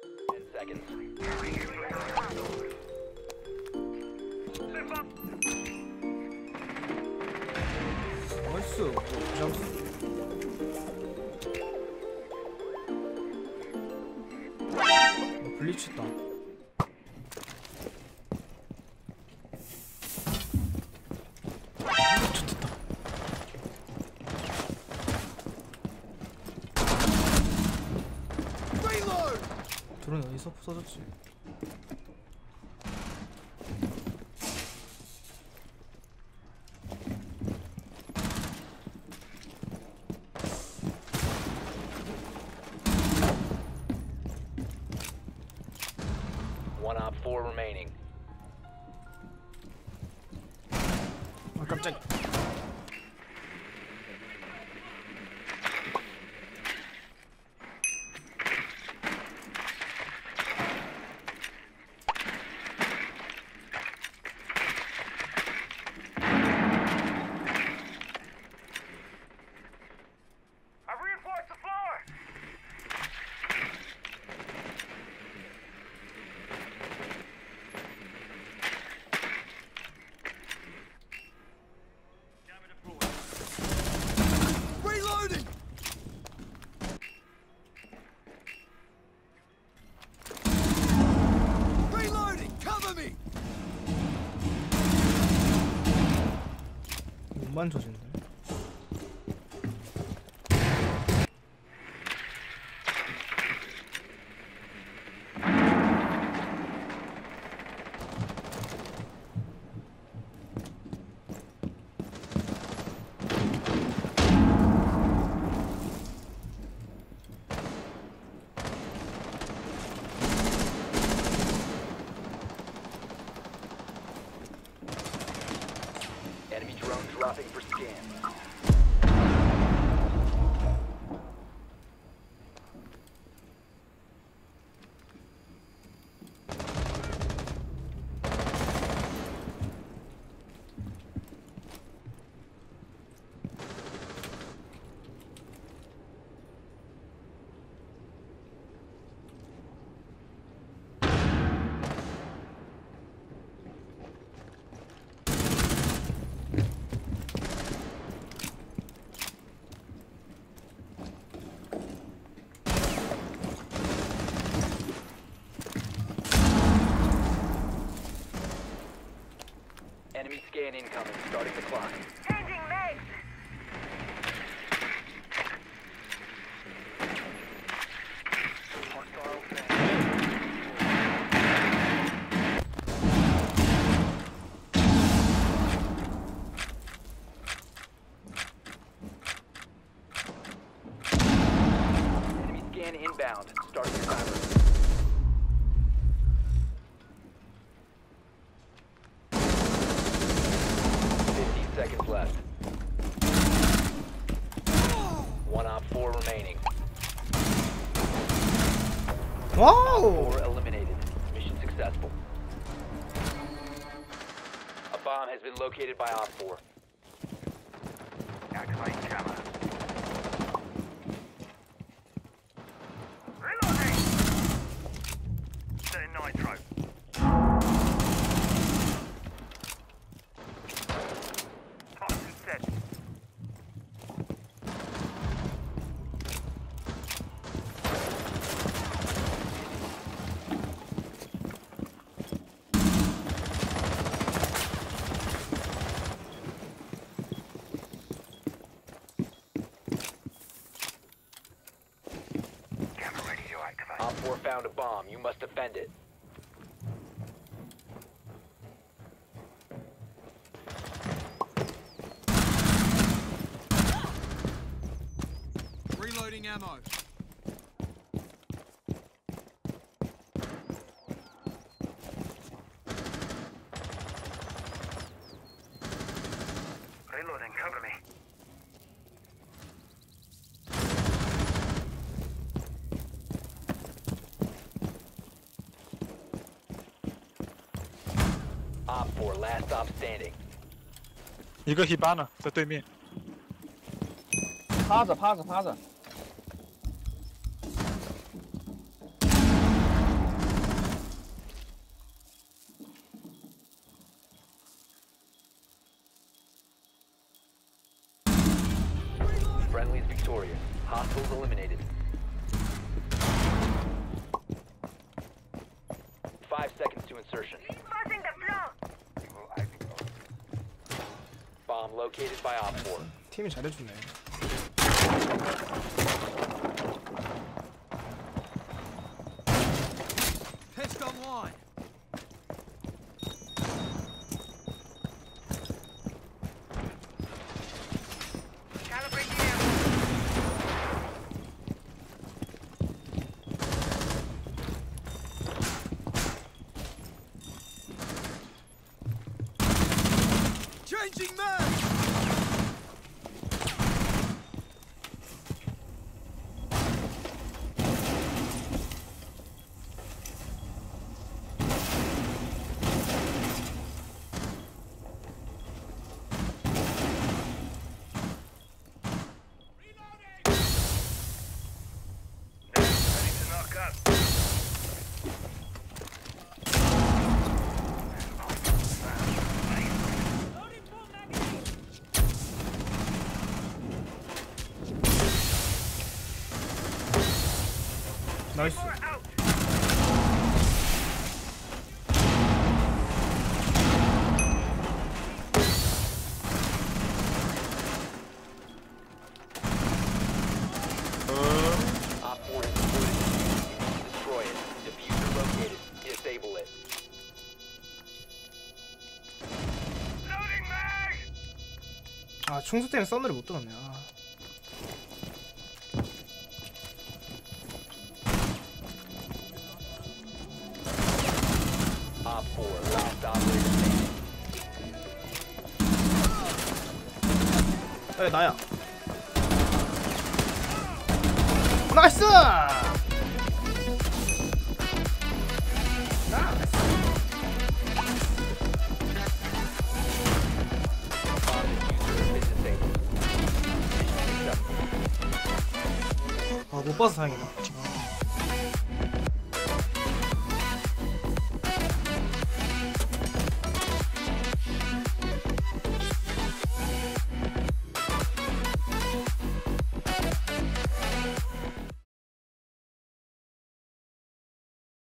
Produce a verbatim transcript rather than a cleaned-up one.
Ten seconds. 나이스. 그냥 블리치 있다. 아, 좋겠다. 드론 어디서 부서졌지? One op four remaining. 아 깜짝이야. I've reinforced the floor! Reloading! Reloading! Cover me! 몸만 젖은데. Enemy drone dropping for scan. Enemy scan incoming. Starting the clock. Changing mags! Hostile thing. Enemy scan inbound. Starting the timer. Fifteen seconds left. One op four remaining. 와우. Four eliminated. Mission successful. A bomb has been located by op four. Activating camera. Reloading! Setting nitro. Toxin set. Camera ready to activate. Op four found a bomb. You must defend it. Reloading ammo. Reloading, cover me. Op four, last stop standing. 一个 Hibana 在对面， 趴着趴着趴着， victorious. Hostiles eliminated. Five seconds to insertion. Passing the floor. Bomb located by Op four. 팀이 잘해주네. Test online. Calibrate the air. Changing mag. Ready to knock up. 나이스. Out. Op four has deployed a diffuser. You need to destroy it. Diffuser located. Disable it. Loading mag. 아 충수 때문에 썬더를 못 들었네. 아. Op four, last operator standing. 에 나야. 나이스. 나이스. Bomb diffuser has been disabled. Mission successful. 아못 봐서 다행이다.